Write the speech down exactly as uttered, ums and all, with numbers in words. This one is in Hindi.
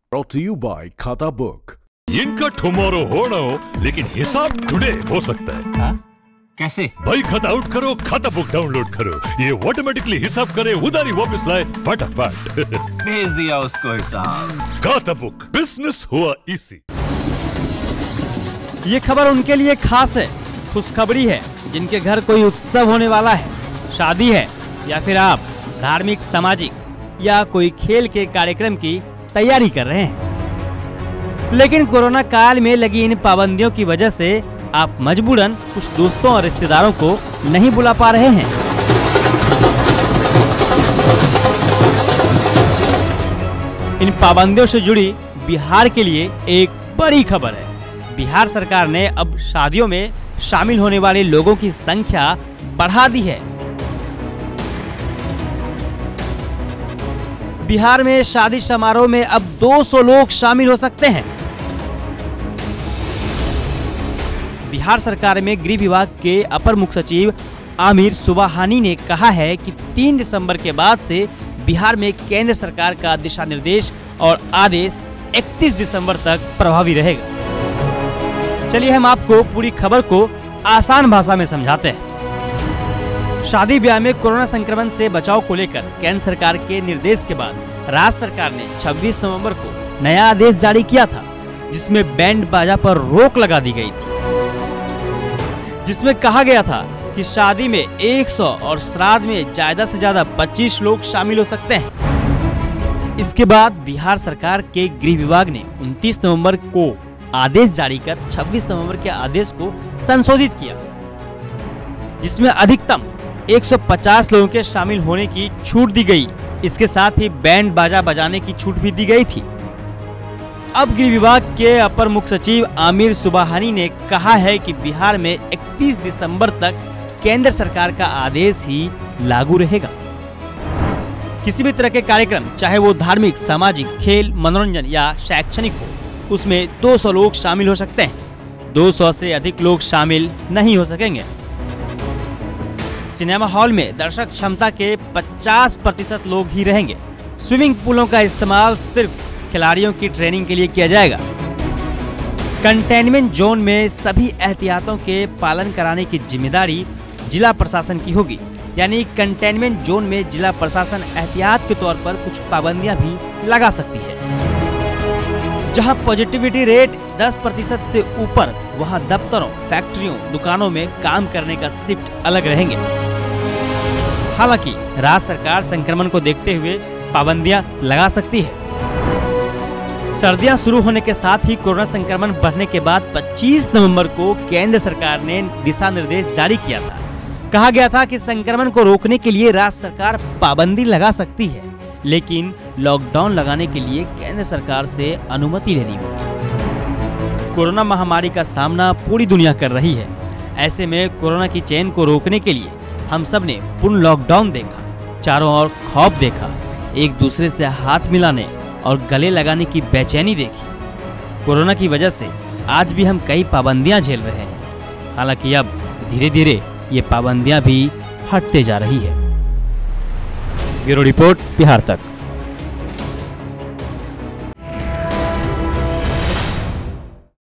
Brought to you by Khatabook. इनका टुमारो होना हो लेकिन हिसाब टुडे हो सकता है। हा? कैसे? भाई खाता आउट करो, खाता बुक डाउनलोड करो, ये ऑटोमेटिकली हिसाब करे, उधारी वापस लाए फटाफट। भेज दिया उसको हिसाब। खाता बुक, बिजनेस हुआ इजी। ये खबर उनके लिए खास है, खुशखबरी है, जिनके घर कोई उत्सव होने वाला है, शादी है, या फिर आप धार्मिक, सामाजिक या कोई खेल के कार्यक्रम की तैयारी कर रहे हैं। लेकिन कोरोना काल में लगी इन पाबंदियों की वजह से आप मजबूरन कुछ दोस्तों और रिश्तेदारों को नहीं बुला पा रहे हैं। इन पाबंदियों से जुड़ी बिहार के लिए एक बड़ी खबर है। बिहार सरकार ने अब शादियों में शामिल होने वाले लोगों की संख्या बढ़ा दी है। बिहार में शादी समारोह में अब दो सौ लोग शामिल हो सकते हैं। बिहार सरकार में गृह विभाग के अपर मुख्य सचिव आमिर सुबहानी ने कहा है कि तीन दिसंबर के बाद से बिहार में केंद्र सरकार का दिशा निर्देश और आदेश इकतीस दिसंबर तक प्रभावी रहेगा। चलिए हम आपको पूरी खबर को आसान भाषा में समझाते हैं। शादी ब्याह में कोरोना संक्रमण से बचाव को लेकर केंद्र सरकार के निर्देश के बाद राज्य सरकार ने छब्बीस नवंबर को नया आदेश जारी किया था, जिसमें बैंड बाजा पर रोक लगा दी गई थी। जिसमें कहा गया था कि शादी में सौ और श्राद्ध में ज्यादा से ज्यादा पच्चीस लोग शामिल हो सकते हैं। इसके बाद बिहार सरकार के गृह विभाग ने उनतीस नवंबर को आदेश जारी कर छब्बीस नवंबर के आदेश को संशोधित किया, जिसमें अधिकतम एक सौ पचास लोगों के शामिल होने की छूट दी गई। इसके साथ ही बैंड बाजा बजाने की छूट भी दी गई थी। अब गृह विभाग के अपर मुख्य सचिव आमिर सुबहानी ने कहा है कि बिहार में इकतीस दिसंबर तक केंद्र सरकार का आदेश ही लागू रहेगा। किसी भी तरह के कार्यक्रम, चाहे वो धार्मिक, सामाजिक, खेल, मनोरंजन या शैक्षणिक हो, उसमें दो सौ लोग शामिल हो सकते हैं। दो सौ से अधिक लोग शामिल नहीं हो सकेंगे। सिनेमा हॉल में दर्शक क्षमता के पचास प्रतिशत लोग ही रहेंगे। स्विमिंग पूलों का इस्तेमाल सिर्फ खिलाड़ियों की ट्रेनिंग के लिए किया जाएगा। कंटेनमेंट जोन में सभी एहतियातों के पालन कराने की जिम्मेदारी जिला प्रशासन की होगी। यानी कंटेनमेंट जोन में जिला प्रशासन एहतियात के तौर पर कुछ पाबंदियां भी लगा सकती है। जहां पॉजिटिविटी रेट दस प्रतिशत से ऊपर, वहां दफ्तरों, फैक्ट्रियों, दुकानों में काम करने का शिफ्ट अलग रहेंगे। हालांकि राज्य सरकार संक्रमण को देखते हुए पाबंदियां लगा सकती है। सर्दियां शुरू होने के साथ ही कोरोना संक्रमण बढ़ने के बाद पच्चीस नवंबर को केंद्र सरकार ने दिशा निर्देश जारी किया था। कहा गया था कि संक्रमण को रोकने के लिए राज्य सरकार पाबंदी लगा सकती है, लेकिन लॉकडाउन लगाने के लिए केंद्र सरकार से अनुमति लेनी होगी। कोरोना महामारी का सामना पूरी दुनिया कर रही है। ऐसे में कोरोना की चेन को रोकने के लिए हम सब ने पूर्ण लॉकडाउन देखा, चारों ओर खौफ देखा, एक दूसरे से हाथ मिलाने और गले लगाने की बेचैनी देखी। कोरोना की वजह से आज भी हम कई पाबंदियां झेल रहे हैं। हालांकि अब धीरे धीरे ये पाबंदियां भी हटते जा रही है। ब्यूरो रिपोर्ट, बिहार तक।